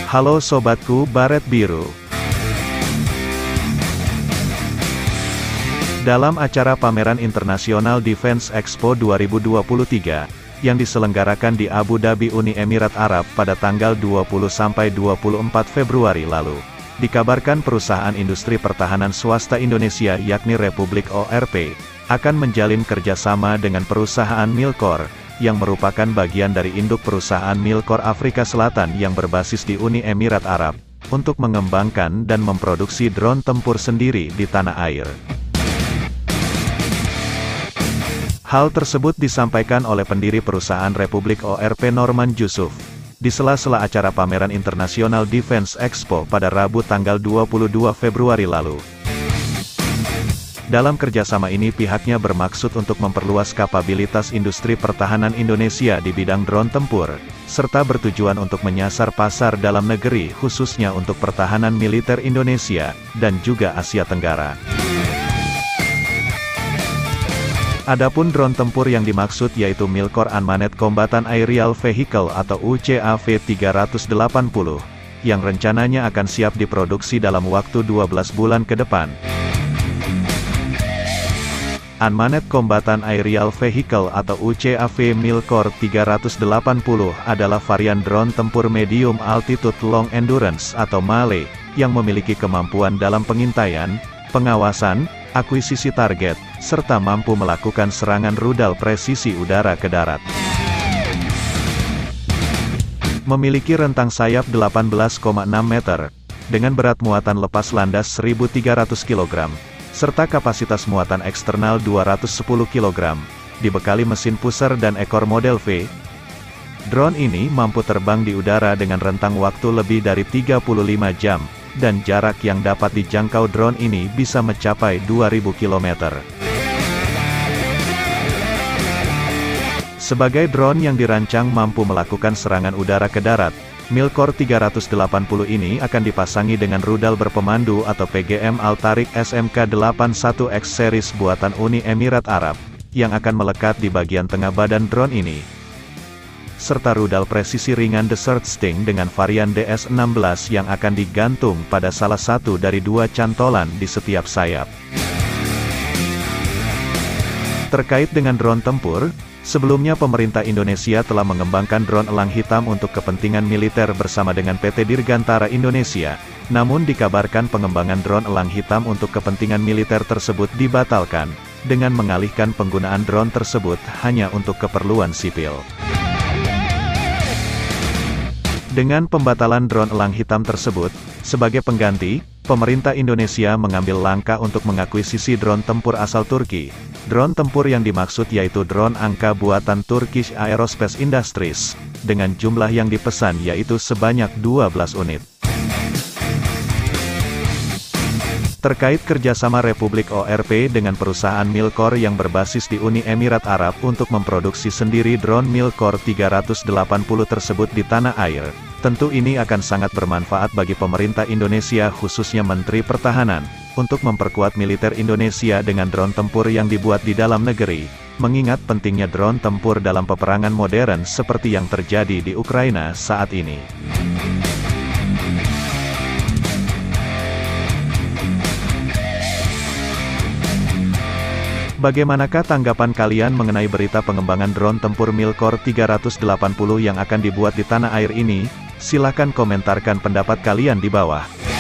Halo sobatku Baret Biru. Dalam acara Pameran Internasional Defense Expo 2023, yang diselenggarakan di Abu Dhabi, Uni Emirat Arab pada tanggal 20–24 Februari lalu, dikabarkan perusahaan industri pertahanan swasta Indonesia yakni Republik ORP, akan menjalin kerjasama dengan perusahaan Milkor, yang merupakan bagian dari induk perusahaan Milkor Afrika Selatan yang berbasis di Uni Emirat Arab, untuk mengembangkan dan memproduksi drone tempur sendiri di tanah air. Hal tersebut disampaikan oleh pendiri perusahaan Republik ORP Norman Jusuf, di sela-sela acara Pameran Internasional Defense Expo pada Rabu tanggal 22 Februari lalu. Dalam kerjasama ini pihaknya bermaksud untuk memperluas kapabilitas industri pertahanan Indonesia di bidang drone tempur, serta bertujuan untuk menyasar pasar dalam negeri khususnya untuk pertahanan militer Indonesia, dan juga Asia Tenggara. Adapun drone tempur yang dimaksud yaitu Milkor Unmanned Combatant Aerial Vehicle atau UCAV 380, yang rencananya akan siap diproduksi dalam waktu 12 bulan ke depan. Unmanned Combatant Aerial Vehicle atau UCAV Milkor 380 adalah varian drone tempur Medium Altitude Long Endurance atau MALE, yang memiliki kemampuan dalam pengintaian, pengawasan, akuisisi target, serta mampu melakukan serangan rudal presisi udara ke darat. Memiliki rentang sayap 18,6 meter, dengan berat muatan lepas landas 1.300 kg, serta kapasitas muatan eksternal 210 kg, dibekali mesin pusher dan ekor model V. Drone ini mampu terbang di udara dengan rentang waktu lebih dari 35 jam, dan jarak yang dapat dijangkau drone ini bisa mencapai 2000 km. Sebagai drone yang dirancang mampu melakukan serangan udara ke darat, Milkor 380 ini akan dipasangi dengan rudal berpemandu atau PGM Al-Tariq SMK-81X series buatan Uni Emirat Arab, yang akan melekat di bagian tengah badan drone ini, serta rudal presisi ringan Desert Sting dengan varian DS-16 yang akan digantung pada salah satu dari dua cantolan di setiap sayap. Terkait dengan drone tempur, sebelumnya pemerintah Indonesia telah mengembangkan drone elang hitam untuk kepentingan militer bersama dengan PT Dirgantara Indonesia, namun dikabarkan pengembangan drone elang hitam untuk kepentingan militer tersebut dibatalkan, dengan mengalihkan penggunaan drone tersebut hanya untuk keperluan sipil. Dengan pembatalan drone elang hitam tersebut, sebagai pengganti, pemerintah Indonesia mengambil langkah untuk mengakuisisi drone tempur asal Turki. Drone tempur yang dimaksud yaitu drone angka buatan Turkish Aerospace Industries, dengan jumlah yang dipesan yaitu sebanyak 12 unit. Terkait kerjasama Republik ORP dengan perusahaan Milkor yang berbasis di Uni Emirat Arab untuk memproduksi sendiri drone Milkor 380 tersebut di tanah air, tentu ini akan sangat bermanfaat bagi pemerintah Indonesia khususnya Menteri Pertahanan, untuk memperkuat militer Indonesia dengan drone tempur yang dibuat di dalam negeri, mengingat pentingnya drone tempur dalam peperangan modern seperti yang terjadi di Ukraina saat ini. Bagaimanakah tanggapan kalian mengenai berita pengembangan drone tempur Milkor 380 yang akan dibuat di tanah air ini? Silakan komentarkan pendapat kalian di bawah.